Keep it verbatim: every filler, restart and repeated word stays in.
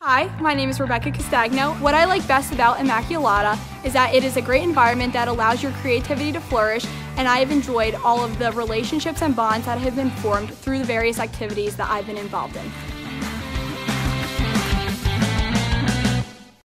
Hi, my name is Rebecca Castagno. What I like best about Immaculata is that it is a great environment that allows your creativity to flourish, and I have enjoyed all of the relationships and bonds that have been formed through the various activities that I've been involved in.